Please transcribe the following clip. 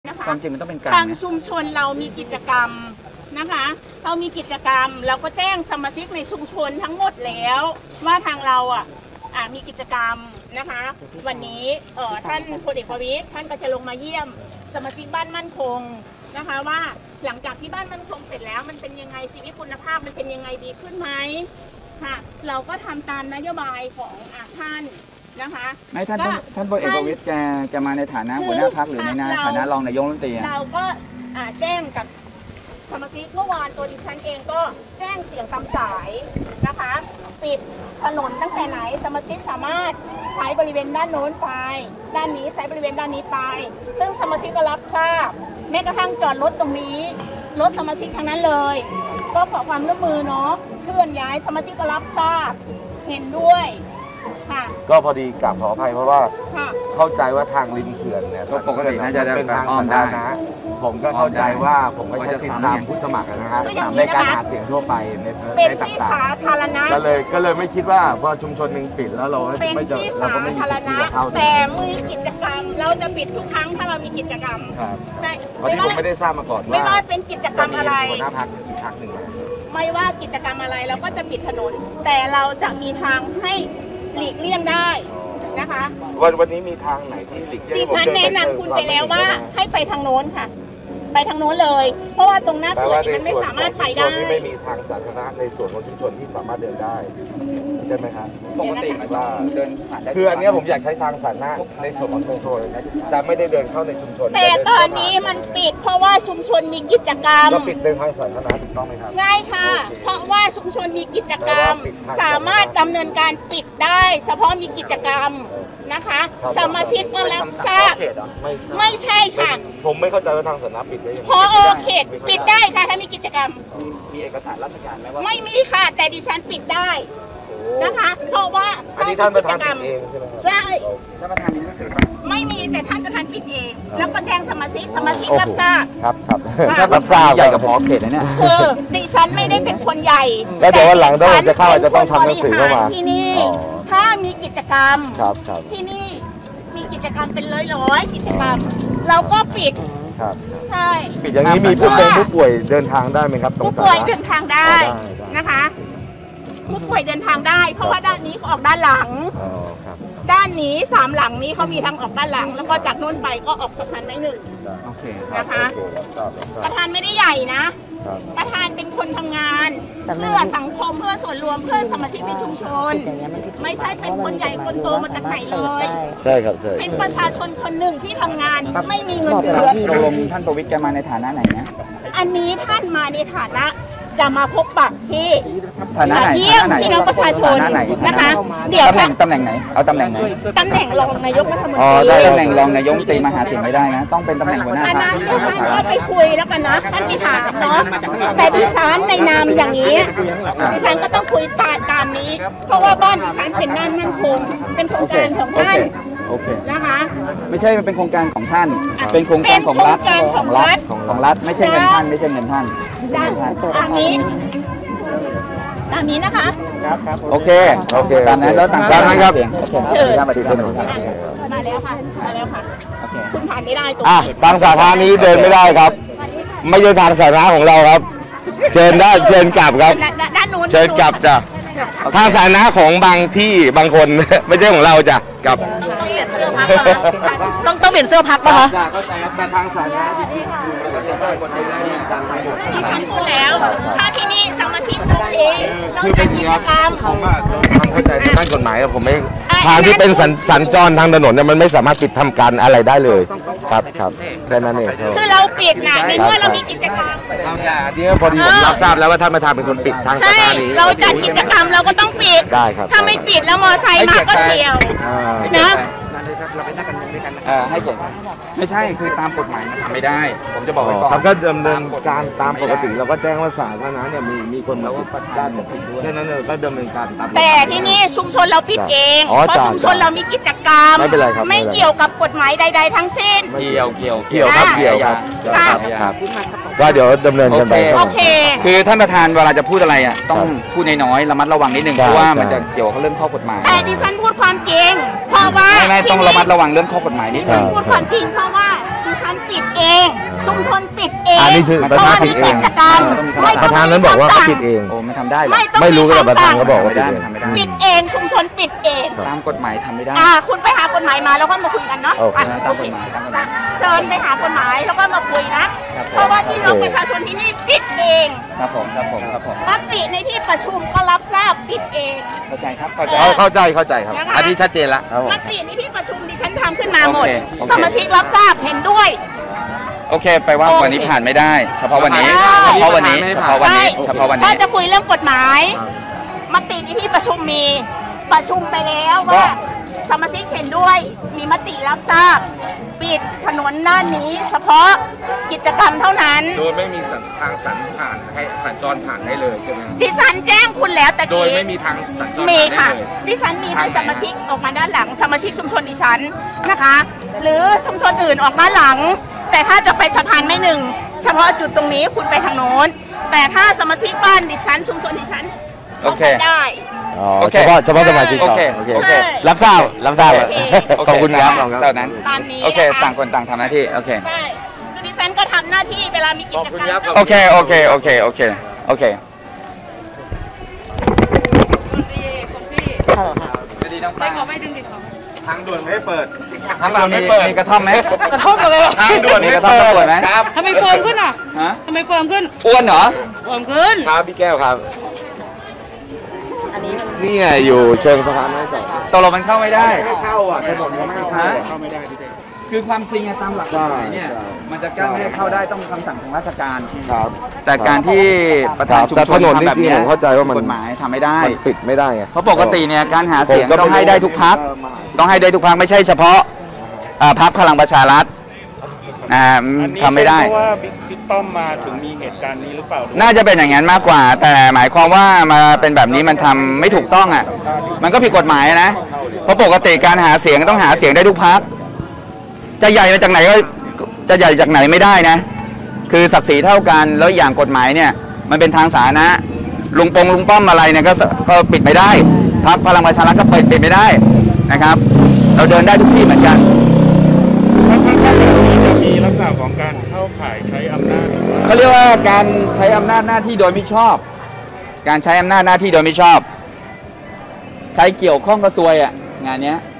นะคะความจริงมันต้องเป็นการทางชุมชนเรามีกิจกรรมนะคะเรามีกิจกรรมเราก็แจ้งสมาชิกในชุมชนทั้งหมดแล้วว่าทางเรามีกิจกรรมนะคะวันนี้ท่านพลเอกประวิตรท่านก็จะลงมาเยี่ยมสมาชิกบ้านมั่นคงนะคะว่าหลังจากที่บ้านมั่นคงเสร็จแล้วมันเป็นยังไงชีวิตคุณภาพมันเป็นยังไงดีขึ้นไหมค่ะเราก็ทำตามนโยบายของท่านนะคะไม่ท่านพลเอกประวิตรแกมาในฐานะหัวหน้าพรรคหรือในฐานะรองนายกรัฐมนตรีเราก็แจ้งกับสมาชิกเมื่อวานตัวดิฉันเองก็แจ้งเสียงตามสายนะคะปิดถนนตั้งแต่ไหนสมาชิกสามารถใช้บริเวณด้านโน้นไปด้านนี้ใช้บริเวณด้านนี้ไปซึ่งสมาชิกก็รับทราบแม้กระทั่งจอดรถตรงนี้รถสมาชิกทั้งนั้นเลยก็ขอความร่วมมือเนาะเคลื่อนย้ายสมาชิกก็รับทราบเห็นด้วยค่ะก็พอดีกลับขออภัยเพราะว่าเข้าใจว่าทางริมเขื่อนเนี่ยปกติน่าจะเป็นทางสาธารณะผมก็เข้าใจว่าผมก็จะติดตามผู้สมัครนะฮะในการหาเสียงทั่วไปในที่สาธารณะก็เลยไม่คิดว่าพอชุมชนหนึ่งปิดแล้วเราเป็นที่สาธารณะแต่มีกิจกรรมเราจะปิดทุกครั้งถ้าเรามีกิจกรรมใช่วันนี้ผมไม่ได้ทราบมาก่อนไม่ว่าเป็นกิจกรรมอะไรหัวหน้าพรรคอีกพรรคหนึ่งไม่ว่ากิจกรรมอะไรเราก็จะปิดถนนแต่เราจะมีทางให้หลีกเลี่ยงได้นะคะวันนี้มีทางไหนที่หลีกเลี่ยงดิฉันแนะนำคุณไปแล้วว่าให้ไปทางโน้นค่ะไปทางโน้นเลยเพราะว่าตรงหน้าเขื่อนมันไม่สามารถไปได้ไม่มีทางสาธารณะในส่วนของชุมชนที่สามารถเดินได้ใช่ไหมครับปกติมันว่าเดินผ่านได้คืออันนี้ผมอยากใช้ทางสาธารณะในส่วนของชุมชนแต่ไม่ได้เดินเข้าในชุมชนแต่ตอนนี้มันปิดเพราะว่าชุมชนมีกิจกรรมก็ปิดเดินทางสาธารณะถูกต้องไหมครับใช่ค่ะเพราะว่าชุมชนมีกิจกรรมสามารถดำเนินการปิดได้เฉพาะมีกิจกรรมนะคะสมาชิกก็รับทราบไม่ใช่ค่ะผมไม่เข้าใจว่าทางสาธารณะปิดได้ยังไงพอเขตปิดได้ค่ะถ้ามีกิจกรรมมีเอกสารราชการไหมว่าไม่มีค่ะแต่ดิฉันปิดได้นะคะเพราะว่าอันนี้ท่านประธานปิดเองใช่ไหมใช่ท่านประธานมีหนังสือไม่มีแต่ท่านประธานปิดเองแล้วก็แจ้งสมาชิกรับทราบครับรับทราบใหญ่กับพอเขตนะเนี่ยดิฉันไม่ได้เป็นคนใหญ่แล้วเดี๋ยววันหลังต้องจะเข้าจะต้องทำหนังสือเข้ามาที่นี่ถ้ามีกิจกรรมครับที่นี่มีกิจกรรมเป็นร้อยกิจกรรมเราก็ปิดใช่อย่างนี้มีผู้ป่วยเดินทางได้ไหมครับผู้ป่วยเดินทางได้นะคะผู้ป่วยเดินทางได้เพราะว่าด้านนี้ออกด้านหลังด้านนี้3หลังนี้เขามีทางออกด้านหลังแล้วก็จากโน้นไปก็ออกสะพานไม้หนึ่งนะคะประธานไม่ได้ใหญ่นะประธานเป็นคนทำงานเพื่อสังคมเพื่อส่วนรวมเพื่อสมาชิกในชุมชนไม่ใช่เป็นคนใหญ่คนโตมาจากไหนเลยใช่ครับใช่เป็นประชาชนคนหนึ่งที่ทำงานไม่มีเงินเดือนท่านประวิตรจะมาในฐานะไหนนะอันนี้ท่านมาในฐานะจะมาพบปะที่ฐานะไหนเยี่ยมพี่น้องประชาชนนะคะเดี๋ยวตำแหน่งไหนเอาตำแหน่งไหนตำแหน่งรองนายกรัฐมนตรีตำแหน่งรองนายกรัฐมนตรีมาหาเสียงไม่ได้นะต้องเป็นตำแหน่งหัวหน้าพรรคท่านก็ไปคุยแล้วกันนะท่านไปถามเนาะแต่ดิฉันในนามอย่างนี้ดิฉันก็ต้องคุยตามนี้เพราะว่าบ้านดิฉันเป็นด้านมั่นคงเป็นโครงการของท่านนะคะไม่ใช่มันเป็นโครงการของท่านเป็นโครงการของรัฐของรัฐไม่ใช่เงินท่านไม่ใช่เงินท่านตามนี้นะคะโอเคตามนั้นแล้วตามนั้นครับเชิญมาแล้วค่ะคุณผ่านไม่ได้ตัวทางสาธารณะนี้เดินไม่ได้ครับไม่ใช่ทางสาธารณะของเราครับเชิญได้เชิญกลับครับเชิญกลับจ้ะทางสาธารณะของบางที่บางคนไม่ใช่ของเราจ้ะกลับต้องเปลี่ยนเสื้อพักต้องเปลี่ยนเสื้อพักป่ะคะเข้าใจครับแต่ทางสาธารณะดิฉันพูดแล้วถ้าที่นี่สมาชิกโอเคคือเป็นกิจกรรมผมทำเข้าใจด้านกฎหมายผมไม่ทางที่เป็นสัญจรทางถนนเนี่ยมันไม่สามารถปิดทำการอะไรได้เลยครับแค่นั้นเองคือเราปิดนะในเมื่อเรามีกิจกรรมเดี๋ยวพอดีผมรับทราบแล้วว่าท่านประธานเป็นคนปิดทางสาธารณะเราจัดกิจกรรมเราก็ต้องปิดได้ครับถ้าไม่ปิดแล้วมอไซค์มาก็เฉียวนะให้เกียรติไม่ใช่คือตามกฎหมายมันทำไม่ได้ผมจะบอกไว้ก่อนก็ดำเนินการตามปกติเราก็แจ้งว่าสาธารณะเนี่ยมีคนมาปิดด้านแค่นั้นเลยก็ดำเนินการตามแต่ที่นี่ชุมชนเราปิดเองเพราะชุมชนเรามีกิจกรรมไม่เป็นไรครับไม่เกี่ยวกับกฎหมายใดๆทั้งสิ้นเกี่ยวครับก็เดี๋ยวดำเนินกันไปโอเคคือท่านประธานเวลาจะพูดอะไรอ่ะต้องพูดน้อยๆระมัดระวังนิดนึงเพราะว่ามันจะเกี่ยวกับเรื่องข้อกฎหมายแต่ดิฉันพูดความจริงเพราะว่าไม่ต้องระมัดระวังเรื่องข้อกฎหมายนิดนึงพูดความจริงเพราะว่าดิฉันปิดปิดเองชุมชนปิดเองอันนี้คือเพราะว่ามีกิจกรรมไม่ประธานนั้นบอกว่าเขาปิดเองโอ้ไม่ทำได้หรอกไม่รู้แต่ประธานเขาบอกว่าไม่ปิดได้เองทำไม่ได้ปิดเองชุมชนปิดเองตามกฎหมายทำไม่ได้คุณไปหากฎหมายมาแล้วก็มาคุยกันเนาะโอเคตามกฎหมายตามกฎหมายเชิญไปหากฎหมายแล้วก็มาคุยนะครับผมเพราะว่าพี่น้องประชาชนที่นี่ปิดเองครับผมครับผมครับผมมติในที่ประชุมก็รับทราบปิดเองเข้าใจครับเข้าใจเข้าใจครับนะคะอันนี้ชัดเจนละครับผมมติในที่ประชุมดิฉันทำขึ้นมาหมดโอเคสมาชิกรับทราบเห็นด้วยโอเคไปว่าวันนี้ผ่านไม่ได้ เฉพาะวันนี้ใช่เฉพาะวันนี้เฉพาะวันนี้ใช่เฉพาะวันถ้านี้จะคุยเรื่องกฎหมาย มติในที่ประชุมมีประชุมไปแล้วว่าสมาชิกเห็นด้วยมีมติรับทราบปิดถนนด้านนี้ เฉพาะกิจกรรมเท่านั้นโดยไม่มีทางสัญผ่านให้สัญจรผ่านได้เลยใช่ไหมดิฉันแจ้งคุณแล้วแต่โดยกี้ไม่มีทางสัญจรมีผ่านได้ค่ะเลยดิฉันมีให้สมาชิกออกมาด้านหลัง สมาชิกชุมชนดิฉันนะคะ หรือชุมชนอื่นออกด้านหลัง แต่ถ้าจะไปสะพานไม่หนึ่งเฉพาะจุดตรงนี้คุณไปทางโน้น แต่ถ้าสมาชิกบ้านดิฉันชุมชนดิฉันโอเคได้อ๋อโอเคเฉพาะสมาชิกโอเคโอเคโอเครับทราบโอเคขอบคุณครับเท่านั้นตามนี้โอเคนะคะต่างคนต่างทำหน้าที่โอเคใช่ คือดิฉันก็ทำหน้าที่เวลามีกิจกรรมโอเคโอเคโอเคโอเคโอเคจะดีน้องปลาทางด่วนไม่เปิดทางเรามีกระท่อมไหมกระทบเลยทางด่วนมีไม่กระท่อมเปิตะดกรวดไหมครับทำไมเฟิร์มขึ้นอ่ะฮะทำไมเฟิร์มขึ้นอ้วนเหรอเฟิร์มขึ้นครับพี่แก้วครับ นี่ไงอยู่เชิงสะพานไม้จอดตกลงมันเข้าไม่ได้เข้าอ่ะถนนยังไม่เข้าฮะคือความจริงอะตามหลักกฎหมายเนี่ยมันจะกั้นไม่ให้เข้าได้ต้องคำสั่งของราชการครับแต่การที่ประธานชุมแต่ชถนนนทำแบบจริงๆเนี้ยผมเข้าใจว่ามันกฎหมายทำไม่ได้มันปิดไม่ได้ไงเพราะปกติเนี่ยการหาเสียงผมก็ต้องให้ได้ทุกพักต้องให้ได้ทุกพักไม่ใช่เฉพาะพักพลังประชารัฐทำไม่ได้เพราะว่าบิ๊กป้อมมาถึงมีเหตุการณ์นี้หรือเปล่าน่าจะเป็นอย่างนั้นมากกว่า แต่หมายความว่ามาเป็นแบบนี้มันทำไม่ถูกต้องอ่ะมันก็ผิดกฎหมายนะเพราะปกติการหาเสียงต้องหาเสียงได้ทุกพักจะใหญ่มาจากไหนก็จะใหญ่จากไหนไม่ได้นะ คือศักดิ์ศรีเท่ากันแล้วอย่างกฎหมายเนี่ยมันเป็นทางสาธารณะลุงป้อมอะไรเนี่ยก็ปิดไม่ได้พรรคพลังประชารัฐก็ปิดไม่ได้นะครับ เราเดินได้ทุกที่เหมือนกันถ้าแบบนี้จะมีลักษณะของการเข้าข่ายใช้อำนาจเขาเรียกว่าการใช้อำนาจหน้าที่โดยมิชอบ การใช้อำนาจหน้าที่โดยมิชอบ ใช้เกี่ยวข้องกับซวยอ่ะงานเนี้ย